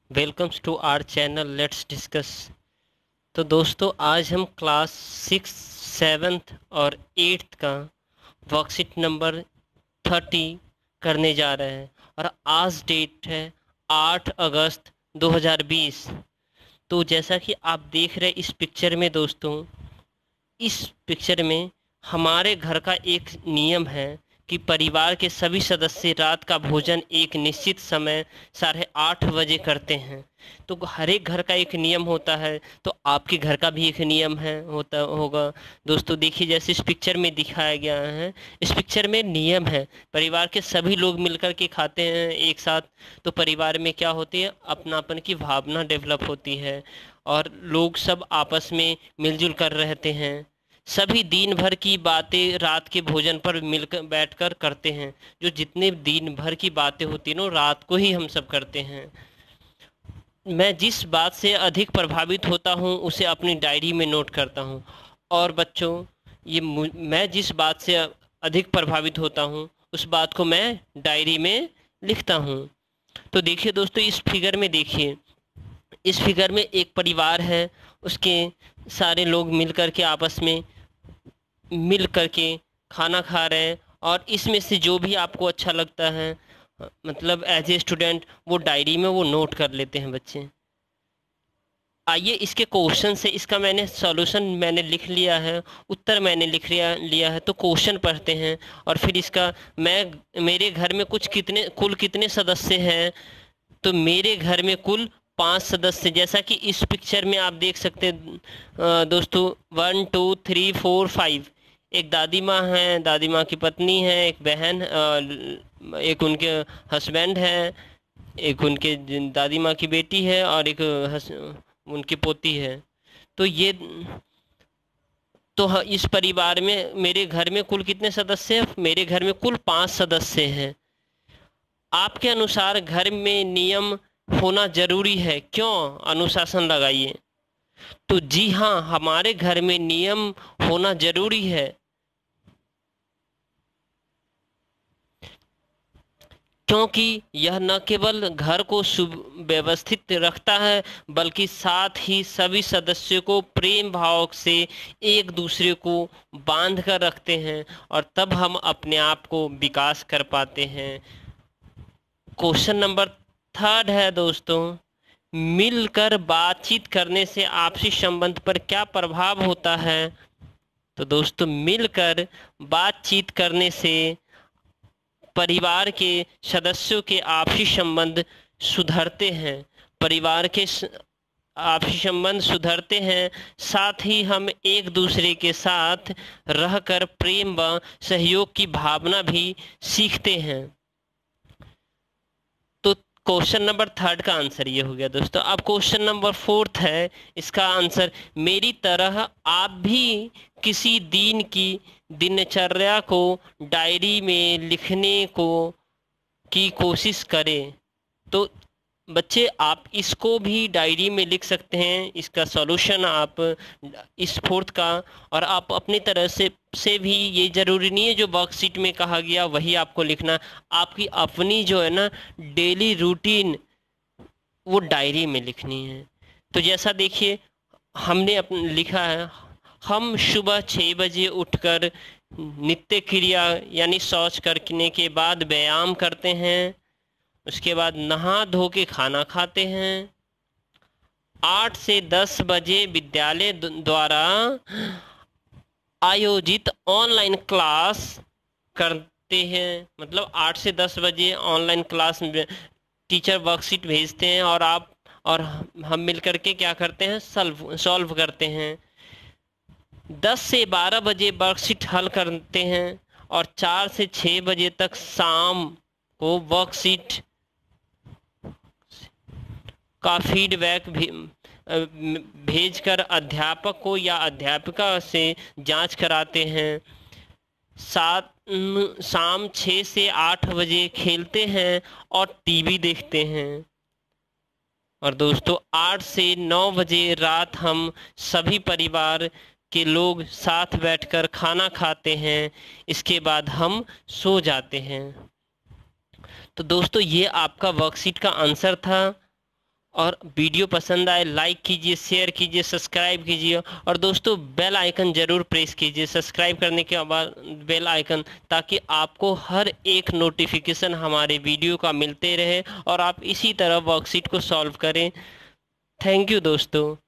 Welcomes to our channel let's discuss. तो दोस्तों, आज हम क्लास 6, 7 और 8 का वर्कशीट नंबर 30 करने जा रहे हैं और आज डेट है 8 अगस्त 2020। तो जैसा कि आप देख रहे हैं इस पिक्चर में दोस्तों, इस पिक्चर में हमारे घर का एक नियम है कि परिवार के सभी सदस्य रात का भोजन एक निश्चित समय 8:30 बजे करते हैं। तो हर एक घर का एक नियम होता है, तो आपके घर का भी एक नियम है होता होगा। दोस्तों देखिए, जैसे इस पिक्चर में दिखाया गया है, इस पिक्चर में नियम है परिवार के सभी लोग मिलकर के खाते हैं एक साथ। तो परिवार में क्या होती है, अपनापन की भावना डेवलप होती है और लोग सब आपस में मिलजुल कर रहते हैं। सभी दिन भर की बातें रात के भोजन पर मिलकर बैठकर करते हैं। जो जितने दिन भर की बातें होती हैं ना, रात को ही हम सब करते हैं। मैं जिस बात से अधिक प्रभावित होता हूँ उसे अपनी डायरी में नोट करता हूँ। और बच्चों, मैं जिस बात से अधिक प्रभावित होता हूँ उस बात को मैं डायरी में लिखता हूँ। तो देखिए दोस्तों, इस फिगर में देखिए, इस फिगर में एक परिवार है, उसके सारे लोग मिलकर के आपस में मिल करके खाना खा रहे हैं। और इसमें से जो भी आपको अच्छा लगता है, मतलब एज ए स्टूडेंट, वो डायरी में वो नोट कर लेते हैं बच्चे। आइए इसके क्वेश्चन से, इसका मैंने सॉल्यूशन मैंने लिख लिया है, उत्तर मैंने लिया है। तो क्वेश्चन पढ़ते हैं और फिर इसका मेरे घर में कुल कितने सदस्य हैं। तो मेरे घर में कुल 5 सदस्य, जैसा कि इस पिक्चर में आप देख सकते हैं दोस्तों। 1 2 3 4 5। एक दादी माँ है, दादी माँ की पत्नी है, एक बहन, एक उनके हस्बैंड है, एक उनके दादी माँ की बेटी है और एक उनकी पोती है। तो ये इस परिवार में मेरे घर में कुल कितने सदस्य हैं? मेरे घर में कुल 5 सदस्य हैं। आपके अनुसार घर में नियम होना जरूरी है, क्यों? अनुशासन लगाइए। तो जी हाँ, हमारे घर में नियम होना जरूरी है, क्योंकि यह न केवल घर को सुव्यवस्थित रखता है बल्कि साथ ही सभी सदस्यों को प्रेम भाव से एक दूसरे को बांध कर रखते हैं और तब हम अपने आप को विकास कर पाते हैं। क्वेश्चन नंबर 3 है दोस्तों, मिलकर बातचीत करने से आपसी संबंध पर क्या प्रभाव होता है? तो दोस्तों, मिलकर बातचीत करने से परिवार के सदस्यों के आपसी संबंध सुधरते हैं। परिवार के आपसी संबंध सुधरते हैं, साथ ही हम एक दूसरे के साथ रहकर प्रेम व सहयोग की भावना भी सीखते हैं। तो क्वेश्चन नंबर 3 का आंसर ये हो गया दोस्तों। अब क्वेश्चन नंबर 4 है, इसका आंसर, मेरी तरह आप भी किसी दिन की दिनचर्या को डायरी में लिखने की कोशिश करें। तो बच्चे, आप इसको भी डायरी में लिख सकते हैं, इसका सॉल्यूशन आप इस 4 का। और आप अपनी तरह से भी, ये ज़रूरी नहीं है जो वर्कशीट में कहा गया वही आपको लिखना। आपकी अपनी जो है ना डेली रूटीन, वो डायरी में लिखनी है। तो जैसा देखिए, हमने लिखा है, हम सुबह 6 बजे उठकर नित्य क्रिया यानी शौच करने के बाद व्यायाम करते हैं। उसके बाद नहा धो के खाना खाते हैं। 8 से 10 बजे विद्यालय द्वारा आयोजित ऑनलाइन क्लास करते हैं। मतलब 8 से 10 बजे ऑनलाइन क्लास में टीचर वर्कशीट भेजते हैं और हम मिलकर के क्या करते हैं, सॉल्व करते हैं। 10 से 12 बजे वर्कशीट हल करते हैं और 4 से 6 बजे तक शाम को वर्कशीट का फीडबैक भी भेजकर अध्यापक को या अध्यापिका से जांच कराते हैं। शाम 6 से 8 बजे खेलते हैं और टीवी देखते हैं। और दोस्तों, 8 से 9 बजे रात हम सभी परिवार के लोग साथ बैठकर खाना खाते हैं। इसके बाद हम सो जाते हैं। तो दोस्तों, ये आपका वर्कशीट का आंसर था। और वीडियो पसंद आए लाइक कीजिए, शेयर कीजिए, सब्सक्राइब कीजिए और दोस्तों बेल आइकन ज़रूर प्रेस कीजिए सब्सक्राइब करने के बाद बेल आइकन, ताकि आपको हर एक नोटिफिकेशन हमारे वीडियो का मिलते रहे और आप इसी तरह वर्कशीट को सॉल्व करें। थैंक यू दोस्तों।